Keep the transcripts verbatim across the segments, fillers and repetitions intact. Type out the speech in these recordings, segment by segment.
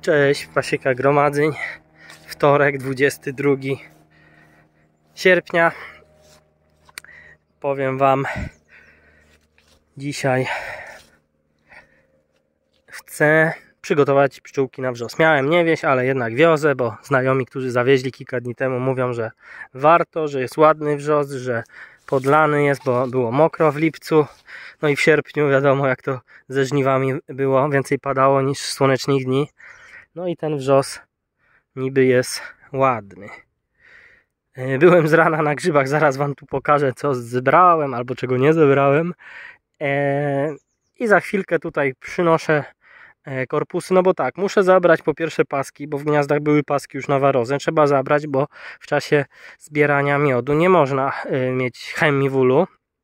Cześć, Pasieka Gromadzeń, wtorek, dwudziestego drugiego sierpnia. Powiem Wam, dzisiaj chcę przygotować pszczółki na wrzos. Miałem nie wieść, ale jednak wiozę, bo znajomi, którzy zawieźli kilka dni temu, mówią, że warto, że jest ładny wrzos, że podlany jest, bo było mokro w lipcu. No i w sierpniu wiadomo, jak to ze żniwami było, więcej padało niż słonecznych dni. No i ten wrzos niby jest ładny. Byłem z rana na grzybach, zaraz Wam tu pokażę, co zebrałem albo czego nie zebrałem. I za chwilkę tutaj przynoszę korpusy, no bo tak, muszę zabrać po pierwsze paski, bo w gniazdach były paski już na warozę. Trzeba zabrać, bo w czasie zbierania miodu nie można mieć chemii-wulu.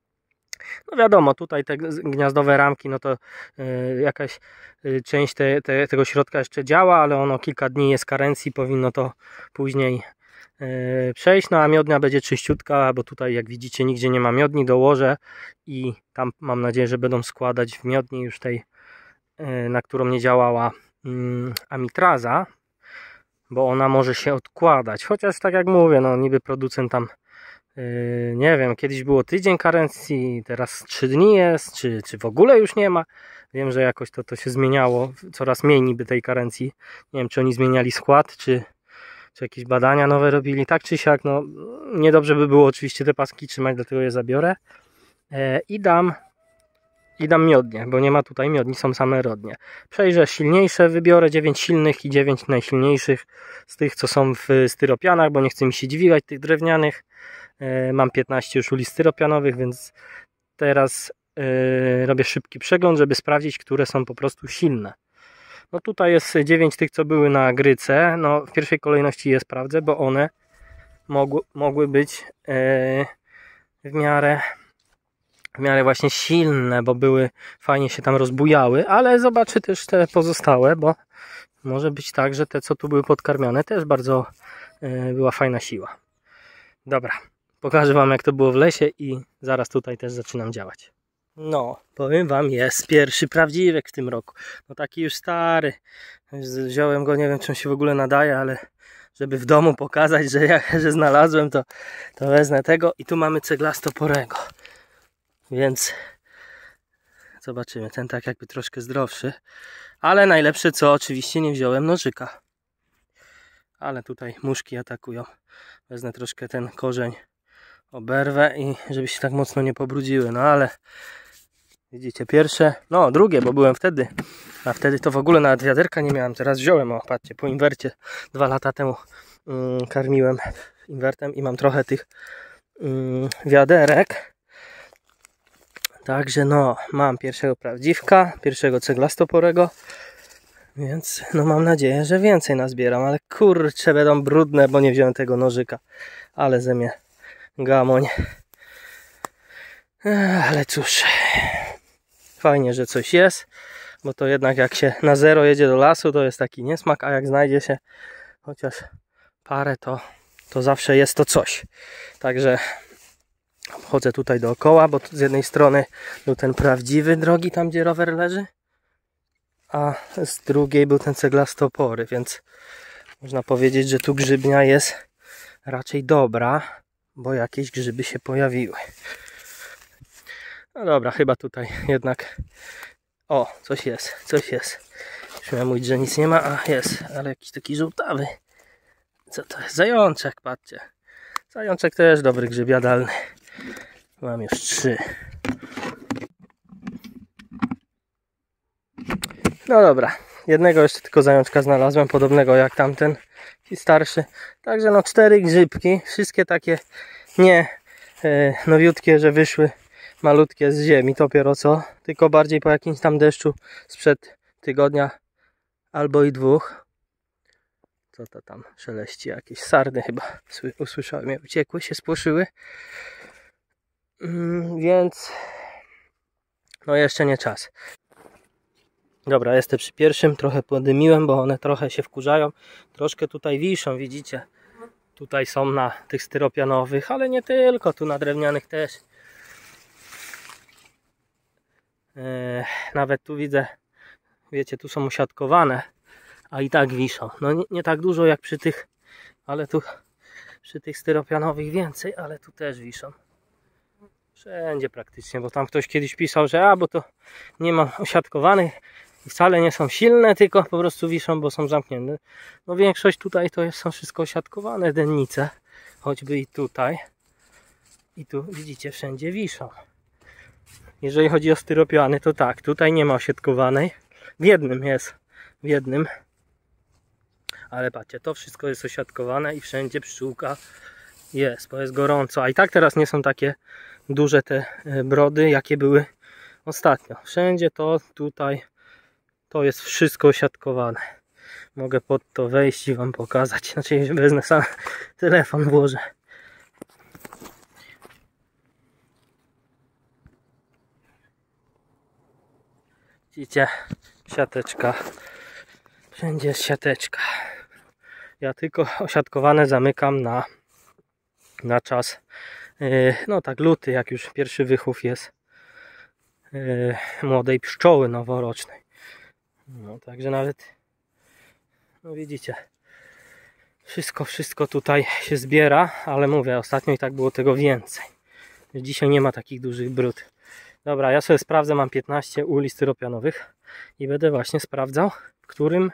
No wiadomo, tutaj te gniazdowe ramki, no to y, jakaś y, część te, te, tego środka jeszcze działa, ale ono kilka dni jest karencji, powinno to później y, przejść. No a miodnia będzie czyściutka, bo tutaj jak widzicie nigdzie nie ma miodni, dołożę i tam mam nadzieję, że będą składać w miodni już tej, y, na którą nie działała y, amitraza, bo ona może się odkładać, chociaż tak jak mówię, no niby producent tam Yy, nie wiem, kiedyś było tydzień karencji, teraz trzy dni jest, czy, czy w ogóle już nie ma. Wiem, że jakoś to, to się zmieniało, coraz mniej niby tej karencji. Nie wiem, czy oni zmieniali skład, czy, czy jakieś badania nowe robili. Tak czy siak, no niedobrze by było oczywiście te paski trzymać, dlatego je zabiorę. Yy, I dam i dam miodnie, bo nie ma tutaj miodni, są same rodnie. Przejrzę silniejsze, wybiorę dziewięć silnych i dziewięć najsilniejszych z tych, co są w styropianach, bo nie chcę mi się dźwigać tych drewnianych. Mam piętnaście już uli styropianowych, więc teraz yy, robię szybki przegląd, żeby sprawdzić, które są po prostu silne. No tutaj jest dziewięć tych, co były na gryce. No w pierwszej kolejności je sprawdzę, bo one mogły, mogły być yy, w miarę w miarę właśnie silne, bo były, fajnie się tam rozbujały, ale zobaczę też te pozostałe, bo może być tak, że te, co tu były podkarmiane, też bardzo yy, była fajna siła. Dobra. Pokażę Wam, jak to było w lesie i zaraz tutaj też zaczynam działać. No, powiem Wam, jest pierwszy prawdziwek w tym roku. No taki już stary. Wziąłem go, nie wiem, czy on się w ogóle nadaje, ale żeby w domu pokazać, że, ja, że znalazłem, to, to wezmę tego. I tu mamy ceglastoporego. Więc zobaczymy. Ten tak jakby troszkę zdrowszy. Ale najlepsze co, oczywiście nie wziąłem nożyka. Ale tutaj muszki atakują. Wezmę troszkę ten korzeń, oberwę i żeby się tak mocno nie pobrudziły. No ale widzicie, pierwsze, no drugie, bo byłem wtedy, a wtedy to w ogóle nawet wiaderka nie miałem. Teraz wziąłem, o patrzcie, po inwercie dwa lata temu mm, karmiłem inwertem i mam trochę tych mm, wiaderek. Także no, mam pierwszego prawdziwka, pierwszego ceglastoporego. Więc no mam nadzieję, że więcej nazbieram, ale kurczę, będą brudne, bo nie wziąłem tego nożyka. Ale ze mnie gamoń. Ale cóż, fajnie, że coś jest, bo to jednak jak się na zero jedzie do lasu, to jest taki niesmak, a jak znajdzie się chociaż parę, to, to zawsze jest to coś. Także chodzę tutaj dookoła, bo z jednej strony był ten prawdziwy drogi, tam gdzie rower leży, a z drugiej był ten ceglastopory, więc można powiedzieć, że tu grzybnia jest raczej dobra, bo jakieś grzyby się pojawiły. No dobra, chyba tutaj jednak o, coś jest, coś jest. Już miałem mówić, że nic nie ma, a jest, ale jakiś taki żółtawy. Co to jest? Zajączek, patrzcie. Zajączek też dobry grzyb jadalny. Mam już trzy. No dobra, jednego jeszcze tylko zajączka znalazłem, podobnego jak tamten i starszy. Także no cztery grzybki, wszystkie takie nie e, nowiutkie, że wyszły malutkie z ziemi, dopiero co, tylko bardziej po jakimś tam deszczu sprzed tygodnia albo i dwóch. Co to tam szeleści? Jakieś sarny chyba usłyszałem, jak uciekły, się spłoszyły. Mm, więc no jeszcze nie czas. Dobra, jestem przy pierwszym, trochę podymiłem, bo one trochę się wkurzają. Troszkę tutaj wiszą, widzicie. Tutaj są na tych styropianowych, ale nie tylko, tu na drewnianych też. Eee, nawet tu widzę, wiecie, tu są usiadkowane. a i tak wiszą. No nie, nie tak dużo jak przy tych, ale tu przy tych styropianowych więcej, ale tu też wiszą. Wszędzie praktycznie, bo tam ktoś kiedyś pisał, że a, bo to nie ma osiadkowanych i wcale nie są silne, tylko po prostu wiszą, bo są zamknięte. No większość tutaj to jest, są wszystko osiadkowane dennice, choćby i tutaj. I tu widzicie, wszędzie wiszą. Jeżeli chodzi o styropiany, to tak, tutaj nie ma osiadkowanej. W jednym jest, w jednym. Ale patrzcie, to wszystko jest osiadkowane i wszędzie pszczółka jest, bo jest gorąco. A i tak teraz nie są takie duże te brody, jakie były ostatnio. Wszędzie to tutaj, to jest wszystko osiadkowane. Mogę pod to wejść i wam pokazać. Znaczy wezmę sam telefon, włożę. Widzicie, siateczka. Wszędzie jest siateczka. Ja tylko osiadkowane zamykam na, na czas, yy, no tak luty, jak już pierwszy wychów jest yy, młodej pszczoły noworocznej. No także nawet, no widzicie, wszystko, wszystko tutaj się zbiera, ale mówię, ostatnio i tak było tego więcej. Dzisiaj nie ma takich dużych brud. Dobra, ja sobie sprawdzę, mam piętnaście uli styropianowych i będę właśnie sprawdzał, w którym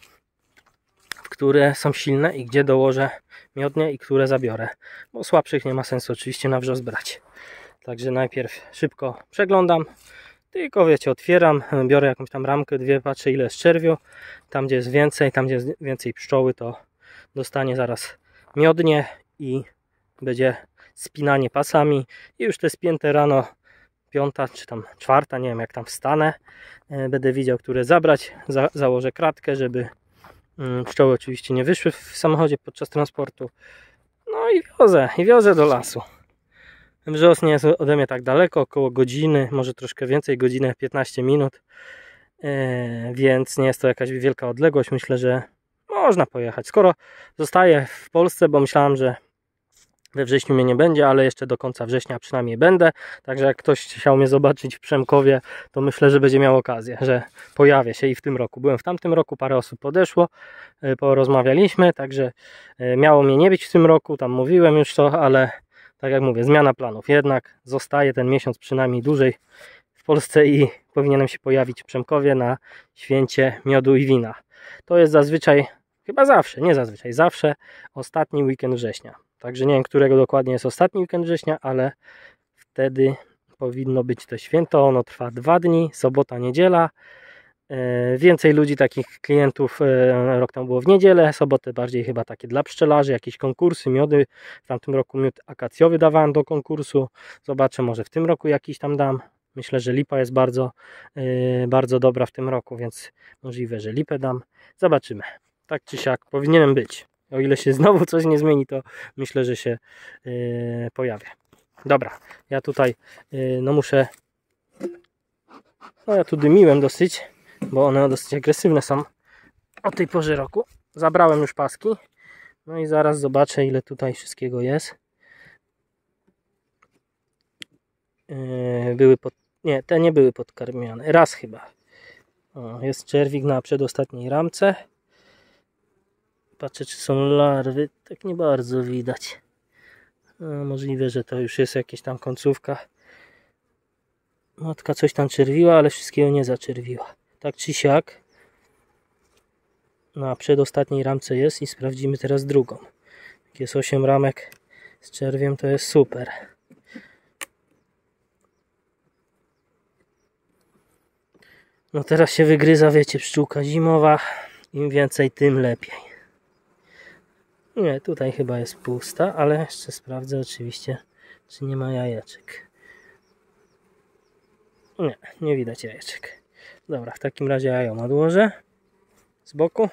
które są silne i gdzie dołożę miodnie i które zabiorę, bo słabszych nie ma sensu oczywiście na wrzos brać. Także najpierw szybko przeglądam, tylko wiecie, otwieram, biorę jakąś tam ramkę, dwie, patrzę ile jest czerwiu, tam gdzie jest więcej, tam gdzie jest więcej pszczoły, to dostanie zaraz miodnie i będzie spinanie pasami i już te spięte rano, piąta czy tam czwarta, nie wiem jak tam wstanę, będę widział, które zabrać, Za założę kratkę, żeby pszczoły oczywiście nie wyszły w samochodzie podczas transportu. No i wiozę, i wiozę do lasu. Wrzos nie jest ode mnie tak daleko, około godziny, może troszkę więcej, godzinę piętnaście minut. Yy, więc nie jest to jakaś wielka odległość. Myślę, że można pojechać. Skoro zostaję w Polsce, bo myślałem, że we wrześniu mnie nie będzie, ale jeszcze do końca września przynajmniej będę. Także jak ktoś chciał mnie zobaczyć w Przemkowie, to myślę, że będzie miał okazję, że pojawię się i w tym roku. Byłem w tamtym roku, parę osób podeszło, porozmawialiśmy, także miało mnie nie być w tym roku, tam mówiłem już to, ale tak jak mówię, zmiana planów. Jednak zostaję ten miesiąc przynajmniej dłużej w Polsce i powinienem się pojawić w Przemkowie na święcie miodu i wina. To jest zazwyczaj, chyba zawsze, nie zazwyczaj, zawsze ostatni weekend września. Także nie wiem, którego dokładnie jest ostatni weekend września, ale wtedy powinno być to święto. Ono trwa dwa dni, sobota, niedziela. Więcej ludzi, takich klientów rok temu było w niedzielę, sobotę bardziej chyba takie dla pszczelarzy, jakieś konkursy, miody. W tamtym roku miód akacjowy dawałem do konkursu. Zobaczę, może w tym roku jakiś tam dam. Myślę, że lipa jest bardzo, bardzo dobra w tym roku, więc możliwe, że lipę dam. Zobaczymy. Tak czy siak powinienem być. O ile się znowu coś nie zmieni, to myślę, że się yy, pojawię. Dobra, ja tutaj yy, no muszę, no ja tu dymiłem dosyć, bo one dosyć agresywne są o tej porze roku. Zabrałem już paski, no i zaraz zobaczę, ile tutaj wszystkiego jest. Yy, były pod, nie, te nie były podkarmiane, raz chyba. O, jest czerwik na przedostatniej ramce. Patrzę, czy są larwy. Tak nie bardzo widać. No, możliwe, że to już jest jakaś tam końcówka. Matka coś tam czerwiła, ale wszystkiego nie zaczerwiła. Tak czy siak na przedostatniej ramce jest i sprawdzimy teraz drugą. Jak jest osiem ramek z czerwiem, to jest super. No teraz się wygryza, wiecie, pszczółka zimowa. Im więcej, tym lepiej. Nie, tutaj chyba jest pusta, ale jeszcze sprawdzę oczywiście, czy nie ma jajeczek. Nie, nie widać jajeczek. Dobra, w takim razie ja ją odłożę z boku.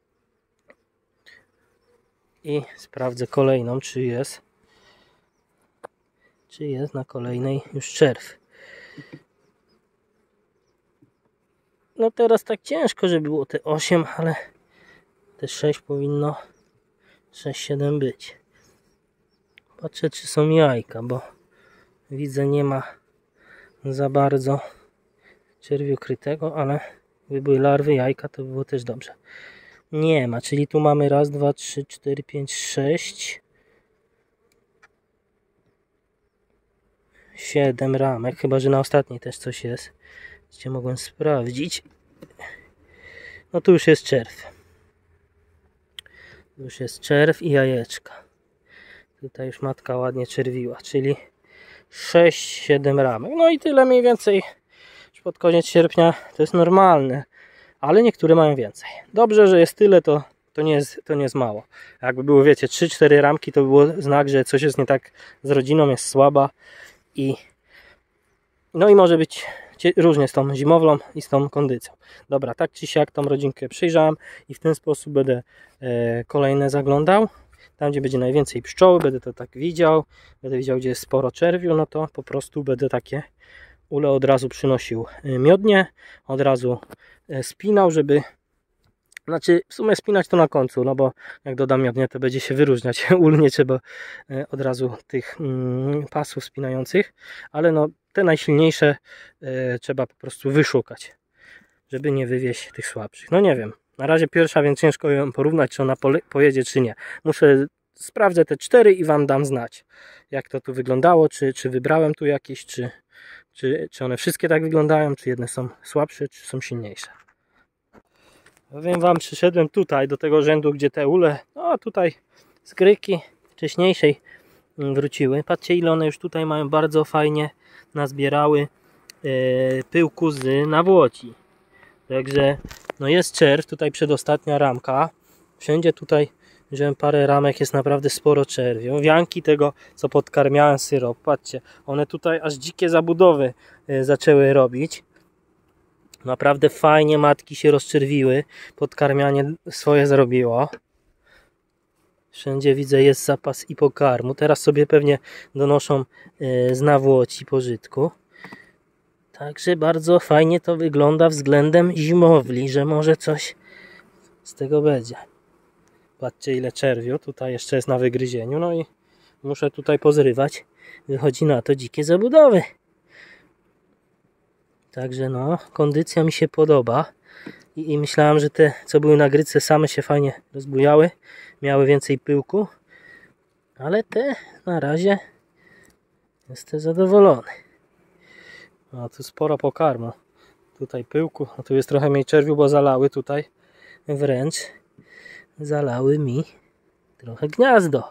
I sprawdzę kolejną, czy jest. Czy jest na kolejnej już czerw. No teraz tak ciężko, żeby było te osiem, ale te sześć powinno... sześć siedem być. Patrzę, czy są jajka, bo widzę, nie ma za bardzo czerwiu krytego, ale gdyby były larwy, jajka, to by było też dobrze. nie ma, czyli tu mamy raz, dwa, trzy, cztery, pięć, sześć, siedem ramek, chyba że na ostatniej też coś jest. Gdzie mogłem sprawdzić. No tu już jest czerw. Tu już jest czerw i jajeczka. Tutaj już matka ładnie czerwiła, czyli sześć siedem ramek. No i tyle mniej więcej. Już pod koniec sierpnia to jest normalne, ale niektóre mają więcej. Dobrze, że jest tyle, to, to, nie, jest, to nie jest mało. Jakby było, wiecie, trzy cztery ramki, to by było znak, że coś jest nie tak z rodziną, jest słaba i no i może być różnie z tą zimowlą i z tą kondycją. Dobra, tak czy siak tą rodzinkę przyjrzałem i w ten sposób będę e, kolejne zaglądał. Tam, gdzie będzie najwięcej pszczoły, będę to tak widział. Będę widział, gdzie jest sporo czerwiu, no to po prostu będę takie ule od razu przynosił miodnie, od razu spinał, żeby... Znaczy, w sumie spinać to na końcu, no bo jak dodam miodnie, to będzie się wyróżniać. Ul nie trzeba od razu tych mm, pasów spinających, ale no te najsilniejsze e, trzeba po prostu wyszukać, żeby nie wywieźć tych słabszych. No nie wiem, na razie pierwsza, więc ciężko ją porównać, czy ona pojedzie, czy nie. Muszę, sprawdzę te cztery i wam dam znać, jak to tu wyglądało, czy, czy wybrałem tu jakieś, czy, czy, czy one wszystkie tak wyglądają, czy jedne są słabsze, czy są silniejsze. Powiem wam, przyszedłem tutaj do tego rzędu, gdzie te ule, no tutaj z gryki wcześniejszej wróciły. Patrzcie, ile one już tutaj mają bardzo fajnie nazbierały e, pyłku z nawłoci. Także no jest czerw, tutaj przedostatnia ramka. Wszędzie tutaj, że parę ramek jest naprawdę sporo czerwiu. Wianki tego, co podkarmiałem syrop, patrzcie, one tutaj aż dzikie zabudowy e, zaczęły robić. Naprawdę fajnie matki się rozczerwiły, podkarmianie swoje zrobiło. Wszędzie widzę jest zapas i pokarmu. Teraz sobie pewnie donoszą z nawłoci pożytku. Także bardzo fajnie to wygląda względem zimowli, że może coś z tego będzie. Patrzcie, ile czerwiu tutaj jeszcze jest na wygryzieniu. No i muszę tutaj pozrywać. Wychodzi na to dzikie zabudowy. Także no, kondycja mi się podoba. I, I myślałem, że te, co były na gryce, same się fajnie rozbujały. Miały więcej pyłku. Ale te na razie jestem zadowolony. A tu sporo pokarmu. Tutaj pyłku. A tu jest trochę mniej czerwiu, bo zalały tutaj. Wręcz zalały mi trochę gniazdo.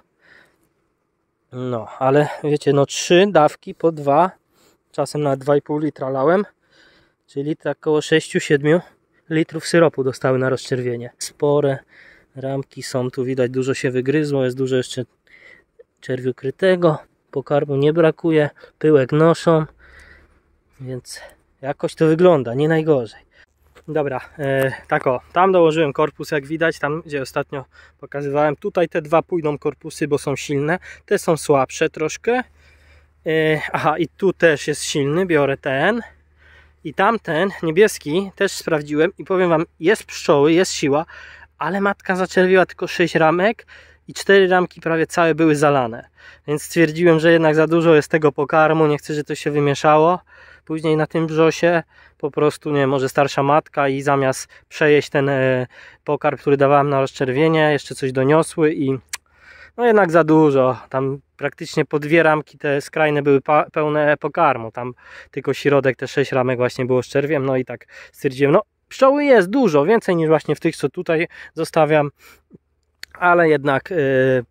No, ale wiecie, no trzy dawki po dwa. Czasem na dwa i pół litra lałem. Czyli tak około sześć siedem litrów syropu dostały na rozczerwienie. Spore ramki są, tu widać dużo się wygryzło, jest dużo jeszcze czerwiu krytego, pokarmu nie brakuje, pyłek noszą, więc jakoś to wygląda, nie najgorzej. Dobra, e, tak o, tam dołożyłem korpus, jak widać, tam gdzie ostatnio pokazywałem. Tutaj te dwa pójdą korpusy, bo są silne, te są słabsze troszkę. E, aha, i tu też jest silny, biorę ten. I tamten niebieski też sprawdziłem i powiem wam, jest pszczoły, jest siła, ale matka zaczerwiła tylko sześć ramek i cztery ramki prawie całe były zalane. Więc stwierdziłem, że jednak za dużo jest tego pokarmu, nie chcę, żeby to się wymieszało. Później na tym brzosie po prostu, nie, może starsza matka i zamiast przejeść ten e, pokarm, który dawałem na rozczerwienie, jeszcze coś doniosły i no jednak za dużo. Tam praktycznie po dwie ramki te skrajne były pełne pokarmu. Tam tylko środek, te sześć ramek właśnie było z czerwiem. No i tak stwierdziłem, no pszczoły jest dużo, więcej niż właśnie w tych, co tutaj zostawiam. Ale jednak yy,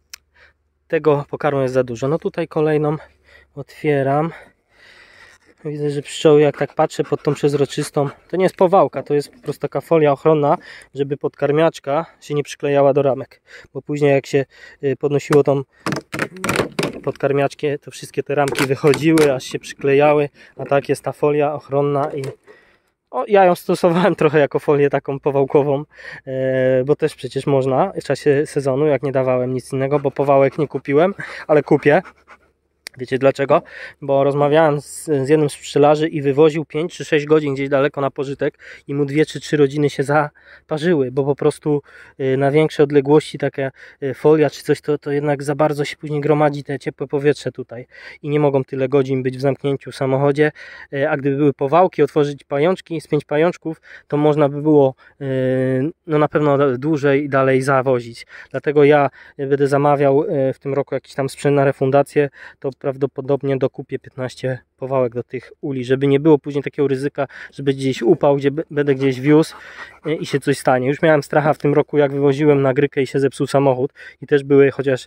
tego pokarmu jest za dużo. No tutaj kolejną otwieram. Widzę, że pszczoły, jak tak patrzę pod tą przezroczystą, to nie jest powałka, to jest po prostu taka folia ochronna, żeby podkarmiaczka się nie przyklejała do ramek. Bo później jak się podnosiło tą podkarmiaczkę, to wszystkie te ramki wychodziły, aż się przyklejały, a tak jest ta folia ochronna i o, ja ją stosowałem trochę jako folię taką powałkową, e, bo też przecież można w czasie sezonu, jak nie dawałem nic innego, bo powałek nie kupiłem, ale kupię. Wiecie dlaczego? Bo rozmawiałem z, z jednym z pszczelarzy i wywoził pięć czy sześć godzin gdzieś daleko na pożytek i mu dwie czy trzy rodziny się zaparzyły, bo po prostu na większe odległości taka folia czy coś to, to jednak za bardzo się później gromadzi te ciepłe powietrze tutaj i nie mogą tyle godzin być w zamknięciu w samochodzie, a gdyby były powałki, otworzyć pajączki z pięć pajączków, to można by było no na pewno dłużej i dalej zawozić. Dlatego ja będę zamawiał w tym roku jakiś tam sprzęt na refundację, to prawdopodobnie dokupię piętnaście powałek do tych uli, żeby nie było później takiego ryzyka, że będzie gdzieś upał, gdzie będę gdzieś wiózł i się coś stanie. Już miałem stracha w tym roku, jak wywoziłem na Grykę i się zepsuł samochód i też były chociaż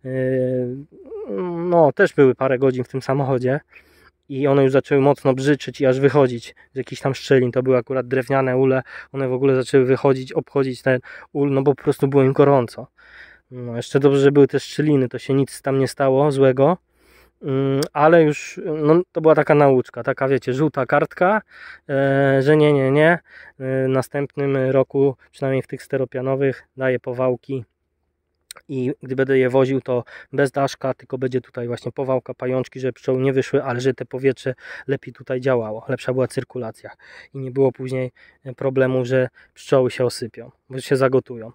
no też były parę godzin w tym samochodzie i one już zaczęły mocno brzyczeć i aż wychodzić z jakichś tam szczelin. To były akurat drewniane ule, one w ogóle zaczęły wychodzić, obchodzić ten ul, no bo po prostu było im gorąco. No jeszcze dobrze, że były te szczeliny, to się nic tam nie stało złego. Ale już no, to była taka nauczka, taka wiecie, żółta kartka, e, że nie, nie, nie. W następnym roku, przynajmniej w tych steropianowych, daję powałki i gdy będę je woził, to bez daszka, tylko będzie tutaj właśnie powałka, pajączki, żeby pszczoły nie wyszły, ale że te powietrze lepiej tutaj działało, lepsza była cyrkulacja i nie było później problemu, że pszczoły się osypią, bo się zagotują.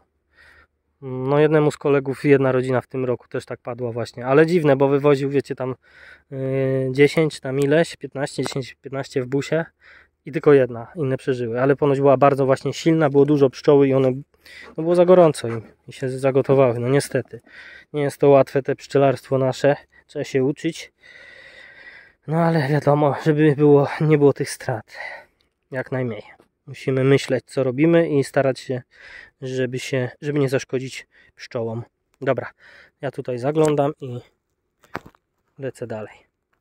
No jednemu z kolegów jedna rodzina w tym roku też tak padła właśnie, ale dziwne, bo wywoził wiecie tam yy, dziesięć tam ileś, piętnaście, dziesięć, piętnaście w busie i tylko jedna, inne przeżyły, ale ponoć była bardzo właśnie silna, było dużo pszczoły i one, no było za gorąco im i się zagotowały, no niestety. Nie jest to łatwe te pszczelarstwo nasze, trzeba się uczyć, no ale wiadomo, żeby było, nie było tych strat, jak najmniej. Musimy myśleć, co robimy i starać się, żeby się, żeby nie zaszkodzić pszczołom. Dobra, ja tutaj zaglądam i lecę dalej.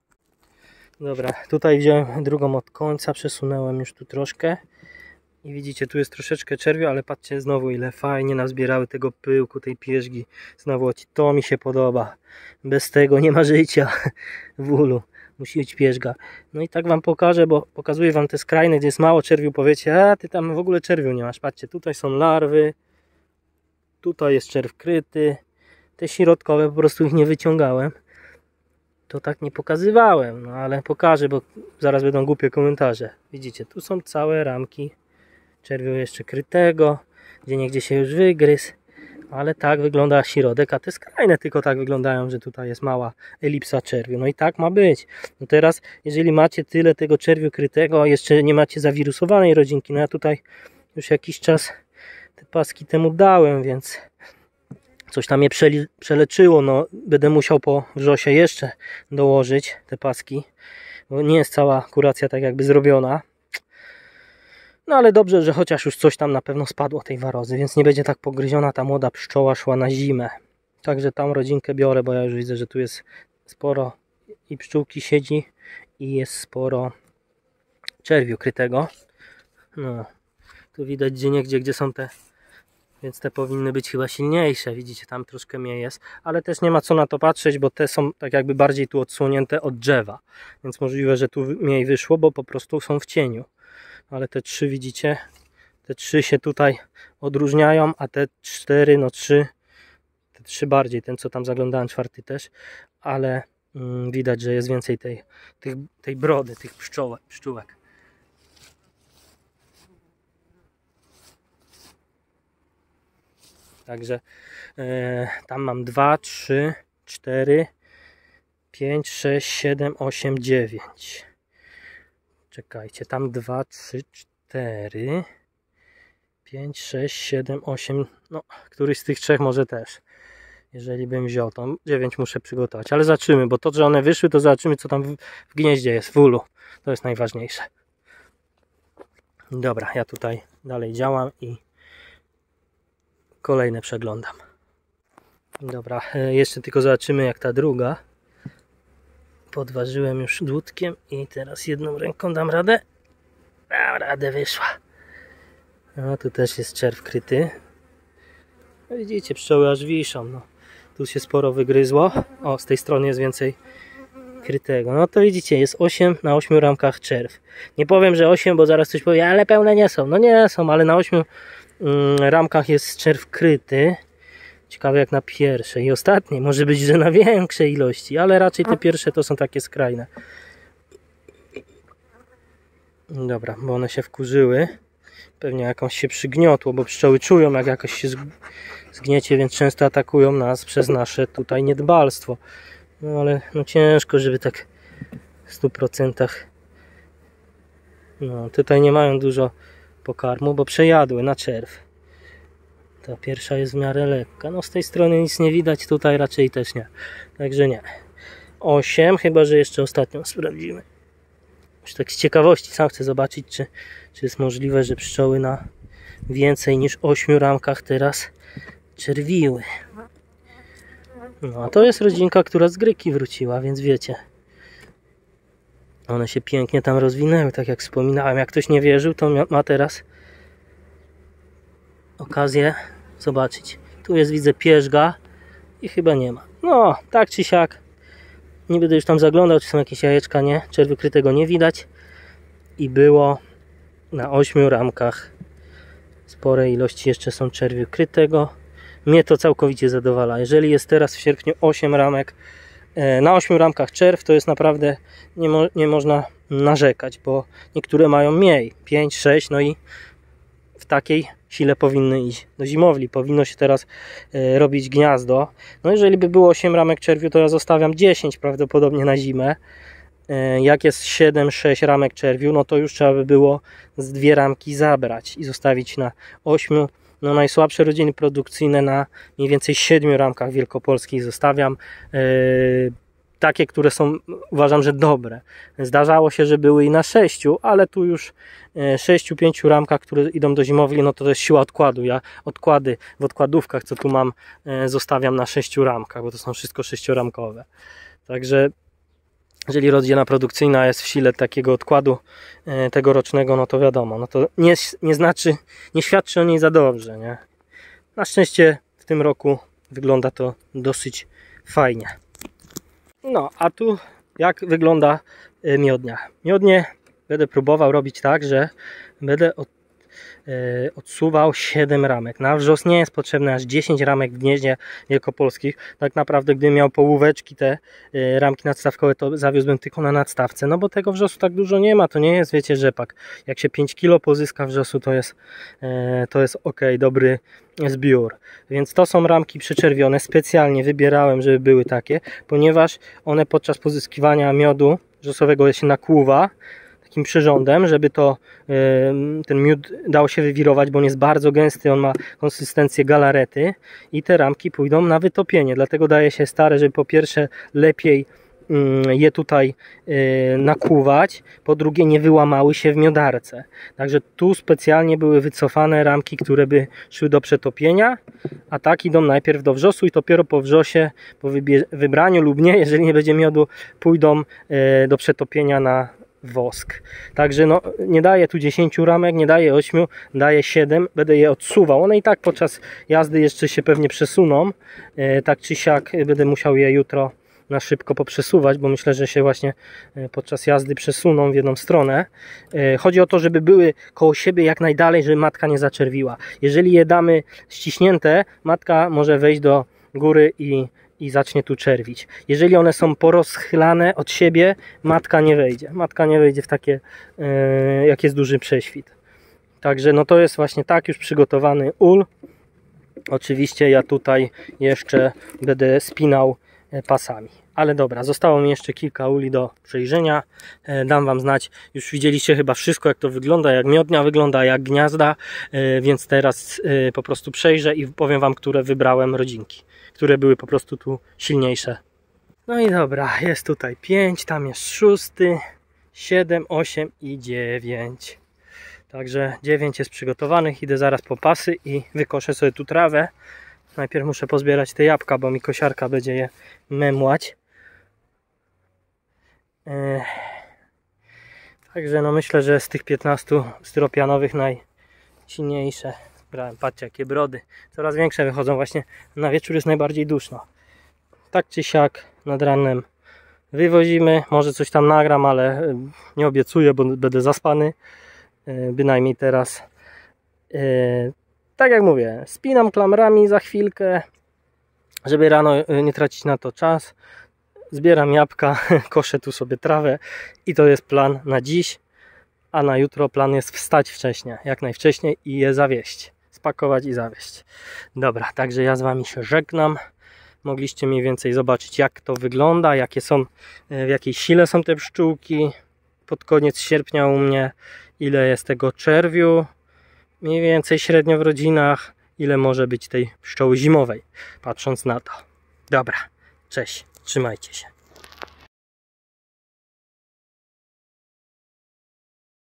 Dobra, tutaj wziąłem drugą od końca, przesunąłem już tu troszkę i widzicie, tu jest troszeczkę czerwiu, ale patrzcie znowu, ile fajnie nazbierały tego pyłku, tej pierzgi. Znowu, to mi się podoba. Bez tego nie ma życia w ulu. Musi być pierzga. No i tak wam pokażę, bo pokazuję wam te skrajne, gdzie jest mało czerwiu. Powiecie, a ty tam w ogóle czerwiu nie masz. Patrzcie, tutaj są larwy. Tutaj jest czerw kryty. Te środkowe po prostu ich nie wyciągałem. To tak nie pokazywałem. No ale pokażę, bo zaraz będą głupie komentarze. Widzicie, tu są całe ramki czerwiu jeszcze krytego. Gdzie niegdzie się już wygryzł. Ale tak wygląda środek, a te skrajne tylko tak wyglądają, że tutaj jest mała elipsa czerwiu. No i tak ma być. No teraz, jeżeli macie tyle tego czerwiu krytego, a jeszcze nie macie zawirusowanej rodzinki, no ja tutaj już jakiś czas te paski temu dałem, więc coś tam je przeleczyło. No będę musiał po wrzosie jeszcze dołożyć te paski, bo nie jest cała kuracja tak jakby zrobiona. No ale dobrze, że chociaż już coś tam na pewno spadło tej warozy, więc nie będzie tak pogryziona ta młoda pszczoła szła na zimę. Także tam rodzinkę biorę, bo ja już widzę, że tu jest sporo i pszczółki siedzi i jest sporo czerwiu krytego. No, tu widać gdzieniegdzie, gdzie są te, więc te powinny być chyba silniejsze. Widzicie, tam troszkę mniej jest, ale też nie ma co na to patrzeć, bo te są tak jakby bardziej tu odsłonięte od drzewa. Więc możliwe, że tu mniej wyszło, bo po prostu są w cieniu. Ale te trzy widzicie, te trzy się tutaj odróżniają, a te cztery, no trzy, te trzy bardziej, ten co tam zaglądałem, czwarty też, ale mm, widać, że jest więcej tej, tej, tej brody, tych pszczołek, pszczółek. Także e, tam mam dwa, trzy, cztery, pięć, sześć, siedem, osiem, dziewięć. Czekajcie, tam dwa, trzy, cztery, pięć, sześć, siedem, osiem, no któryś z tych trzech może też. Jeżeli bym wziął, to dziewięć muszę przygotować, ale zobaczymy, bo to, że one wyszły, to zobaczymy, co tam w, w gnieździe jest, w ulu. To jest najważniejsze. Dobra, ja tutaj dalej działam i kolejne przeglądam. Dobra, jeszcze tylko zobaczymy, jak ta druga. Podważyłem już dłutkiem i teraz jedną ręką dam radę. Dam radę, wyszła. No tu też jest czerw kryty. No, widzicie, pszczoły aż wiszą. No. Tu się sporo wygryzło. O, z tej strony jest więcej krytego. No to widzicie, jest osiem na ośmiu ramkach czerw. Nie powiem, że osiem, bo zaraz ktoś powie, ale pełne nie są. No nie są, ale na ośmiu mm, ramkach jest czerw kryty. Ciekawe jak na pierwsze i ostatnie. Może być, że na większej ilości, ale raczej te pierwsze to są takie skrajne. Dobra, bo one się wkurzyły. Pewnie jakąś się przygniotło, bo pszczoły czują jak jakoś się zgniecie, więc często atakują nas przez nasze tutaj niedbalstwo. No ale no ciężko, żeby tak w stu procentach. No tutaj nie mają dużo pokarmu, bo przejadły na czerw. Ta pierwsza jest w miarę lekka. No z tej strony nic nie widać, tutaj raczej też nie. Także nie. osiem, chyba że jeszcze ostatnią sprawdzimy. Już tak z ciekawości sam chcę zobaczyć, czy, czy jest możliwe, że pszczoły na więcej niż ośmiu ramkach teraz czerwiły. No a to jest rodzinka, która z Gryki wróciła, więc wiecie. One się pięknie tam rozwinęły, tak jak wspominałem. Jak ktoś nie wierzył, to ma teraz okazję zobaczyć. Tu jest, widzę, pierzga i chyba nie ma. No, tak czy siak. Nie będę już tam zaglądał, czy są jakieś jajeczka, nie. Czerwy krytego nie widać. I było na ośmiu ramkach. Spore ilości jeszcze są czerwi krytego. Mnie to całkowicie zadowala. Jeżeli jest teraz w sierpniu osiem ramek, na ośmiu ramkach czerw, to jest naprawdę nie, mo nie można narzekać, bo niektóre mają mniej, pięć, sześć, no i w takiej sile powinny iść do zimowli. Powinno się teraz e, robić gniazdo. No jeżeli by było osiem ramek czerwiu, to ja zostawiam dziesięć prawdopodobnie na zimę. E, jak jest siedem, sześć ramek czerwiu, no to już trzeba by było z dwie ramki zabrać i zostawić na ośmiu. No najsłabsze rodziny produkcyjne na mniej więcej siedmiu ramkach wielkopolskich zostawiam. E, takie, które są, uważam, że dobre. Zdarzało się, że były i na sześciu, ale tu już sześciu, pięciu ramkach, które idą do zimowli, no to to jest siła odkładu. Ja odkłady w odkładówkach, co tu mam, zostawiam na sześciu ramkach, bo to są wszystko sześcioramkowe. Także jeżeli rodzina produkcyjna jest w sile takiego odkładu tegorocznego, no to wiadomo, no to nie, nie znaczy, nie świadczy o niej za dobrze, nie? Na szczęście w tym roku wygląda to dosyć fajnie. No, a tu jak wygląda miodnia? Miodnie będę próbował robić tak, że będę od, e, odsuwał siedem ramek. Na wrzos nie jest potrzebne aż dziesięć ramek w gnieździe wielkopolskich. Tak naprawdę, gdybym miał połóweczki, te e, ramki nadstawkowe, to zawiózłbym tylko na nadstawce. No bo tego wrzosu tak dużo nie ma. To nie jest, wiecie, rzepak. Jak się pięć kilo pozyska wrzosu, to jest, e, to jest ok, dobry zbiór. Więc to są ramki przyczerwione. Specjalnie wybierałem, żeby były takie, ponieważ one podczas pozyskiwania miodu wrzosowego się nakłuwa takim przyrządem, żeby to ten miód dało się wywirować, bo on jest bardzo gęsty, on ma konsystencję galarety i te ramki pójdą na wytopienie. Dlatego daje się stare, żeby po pierwsze lepiej je tutaj nakłuwać, po drugie nie wyłamały się w miodarce. Także tu specjalnie były wycofane ramki, które by szły do przetopienia, a tak idą najpierw do wrzosu i dopiero po wrzosie, po wybraniu lub nie, jeżeli nie będzie miodu, pójdą do przetopienia na wosk. Także no, nie daję tu dziesięciu ramek, nie daję ośmiu, daję siedem, będę je odsuwał. One i tak podczas jazdy jeszcze się pewnie przesuną, tak czy siak będę musiał je jutro na szybko poprzesuwać, bo myślę, że się właśnie podczas jazdy przesuną w jedną stronę. Chodzi o to, żeby były koło siebie jak najdalej, żeby matka nie zaczerwiła. Jeżeli je damy ściśnięte, matka może wejść do góry i, i zacznie tu czerwić. Jeżeli one są porozchylane od siebie, matka nie wejdzie. Matka nie wejdzie w takie, jak jest duży prześwit. Także no to jest właśnie tak już przygotowany ul. Oczywiście ja tutaj jeszcze będę spinał pasami. Ale dobra, zostało mi jeszcze kilka uli do przejrzenia. Dam wam znać, już widzieliście chyba wszystko, jak to wygląda, jak miodnia wygląda, jak gniazda, więc teraz po prostu przejrzę i powiem wam, które wybrałem rodzinki, które były po prostu tu silniejsze. No i dobra, jest tutaj pięć, tam jest szósty, siedem, osiem i dziewięć. Także dziewięć jest przygotowanych, idę zaraz po pasy i wykoszę sobie tu trawę. Najpierw muszę pozbierać te jabłka, bo mi kosiarka będzie je memłać. Eee, także no myślę, że z tych piętnastu styropianowych najsilniejsze brałem. Patrzcie, jakie brody. Coraz większe wychodzą. Właśnie na wieczór jest najbardziej duszno. Tak czy siak nad ranem wywozimy. Może coś tam nagram, ale nie obiecuję, bo będę zaspany. Eee, bynajmniej teraz. Eee, Tak jak mówię, spinam klamrami za chwilkę żeby rano nie tracić na to czas, zbieram jabłka, koszę tu sobie trawę i to jest plan na dziś, a na jutro plan jest wstać wcześniej, jak najwcześniej i je zawieźć, spakować i zawieźć. Dobra, także ja z Wami się żegnam. Mogliście mniej więcej zobaczyć, jak to wygląda, jakie są, w jakiej sile są te pszczółki pod koniec sierpnia u mnie, ile jest tego czerwiu, mniej więcej średnio w rodzinach, ile może być tej pszczoły zimowej, patrząc na to. Dobra, cześć, trzymajcie się.